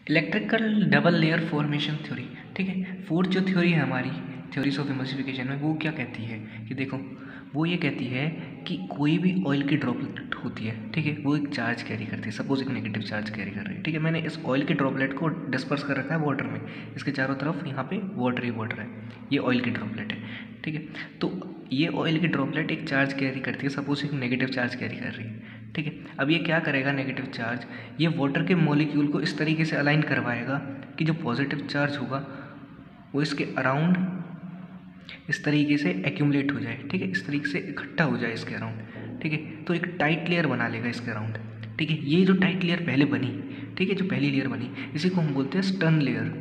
Electrical double layer formation theory, ठीक है। Fourth जो थ्योरी है हमारी थ्योरीज ऑफ इमल्सिफिकेशन में, वो क्या कहती है कि देखो, वो ये कहती है कि कोई भी ऑयल की ड्रॉपलेट होती है, ठीक है, वो एक चार्ज कैरी करती है। सपोज एक नेगेटिव चार्ज कैरी कर रही है, ठीक है। मैंने इस ऑयल की ड्रॉपलेट को डिस्पर्स कर रखा है वाटर में, इसके चारों तरफ यहाँ पे वाटर ही वाटर है, ये ऑयल की ड्रॉपलेट है, ठीक है। तो ये ऑयल की ड्रॉपलेट एक चार्ज कैरी करती है, सपोज एक नेगेटिव चार्ज कैरी कर रही है, ठीक है। अब ये क्या करेगा, नेगेटिव चार्ज ये वाटर के मॉलिक्यूल को इस तरीके से अलाइन करवाएगा कि जो पॉजिटिव चार्ज होगा वो इसके अराउंड इस तरीके से एक्यूमुलेट हो जाए, ठीक है, इस तरीके से इकट्ठा हो जाए इसके अराउंड, ठीक है। तो एक टाइट लेयर बना लेगा इसके अराउंड, ठीक है। ये जो टाइट लेयर पहले बनी, ठीक है, जो पहली लेयर बनी, इसी को हम बोलते हैं स्टर्न लेयर,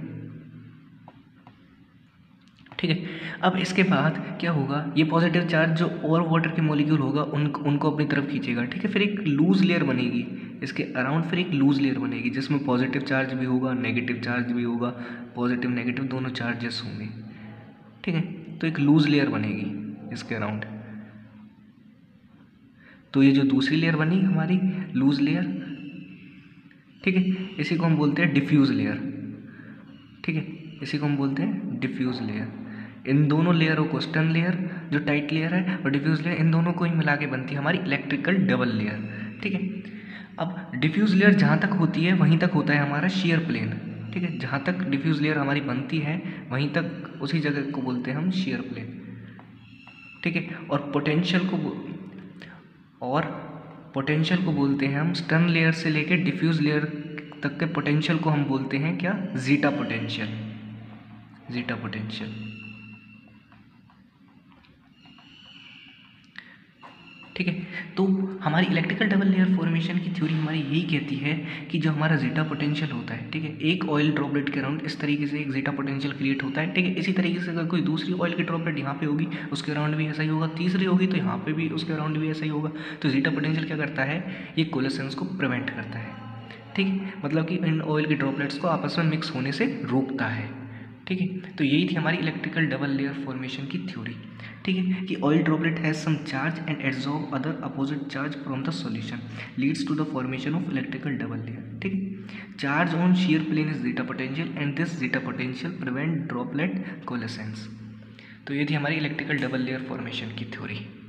ठीक है। अब इसके बाद क्या होगा, ये पॉजिटिव चार्ज जो और वाटर के मॉलिक्यूल होगा उनको अपनी तरफ खींचेगा, ठीक है। फिर एक लूज लेयर बनेगी इसके अराउंड, फिर एक लूज लेयर बनेगी जिसमें पॉजिटिव चार्ज भी होगा, नेगेटिव चार्ज भी होगा, पॉजिटिव नेगेटिव दोनों चार्जेस होंगे, ठीक है। तो एक लूज लेयर बनेगी इसके अराउंड। तो ये जो दूसरी लेयर बनी हमारी लूज लेयर, ठीक है, इसी को हम बोलते हैं डिफ्यूज लेयर, ठीक है, इसी को हम बोलते हैं डिफ्यूज लेयर। इन दोनों लेयरों को, स्टर्न लेयर जो टाइट लेयर है और डिफ्यूज लेयर, इन दोनों को ही मिला के बनती है हमारी इलेक्ट्रिकल डबल लेयर, ठीक है। अब डिफ्यूज लेयर जहाँ तक होती है वहीं तक होता है हमारा शेयर प्लेन, ठीक है। जहाँ तक डिफ्यूज लेयर हमारी बनती है वहीं तक, उसी जगह को बोलते हैं हम शेयर प्लेन, ठीक है। और पोटेंशियल को बोलते हैं हम, स्टर्न लेयर से लेकर डिफ्यूज लेयर तक के पोटेंशियल को हम बोलते हैं क्या, जीटा पोटेंशियल, जीटा पोटेंशियल, ठीक है। तो हमारी इलेक्ट्रिकल डबल लेयर फॉर्मेशन की थ्योरी हमारी यही कहती है कि जो हमारा जीटा पोटेंशियल होता है, ठीक है, एक ऑयल ड्रॉपलेट के अराउंड इस तरीके से एक जीटा पोटेंशियल क्रिएट होता है, ठीक है। इसी तरीके से अगर कोई दूसरी ऑयल की ड्रॉपलेट यहाँ पे होगी उसके अराउंड भी ऐसा ही होगा, तीसरी होगी तो यहाँ पे भी उसके अराउंड भी ऐसा ही होगा। तो जीटा पोटेंशियल क्या करता है, ये कोलेसेंस को प्रिवेंट करता है, ठीक है, मतलब कि इन ऑयल की ड्रॉपलेट्स को आपस में मिक्स होने से रोकता है, ठीक है। तो यही थी हमारी इलेक्ट्रिकल डबल लेयर फॉर्मेशन की थ्योरी, ठीक है, कि oil droplet has some charge and absorb other opposite charge from the solution leads to the formation of electrical double layer, ठीक है। Charge on shear plane is zeta potential and this zeta potential prevent droplet coalescence. तो ये थी हमारी electrical double layer formation की theory.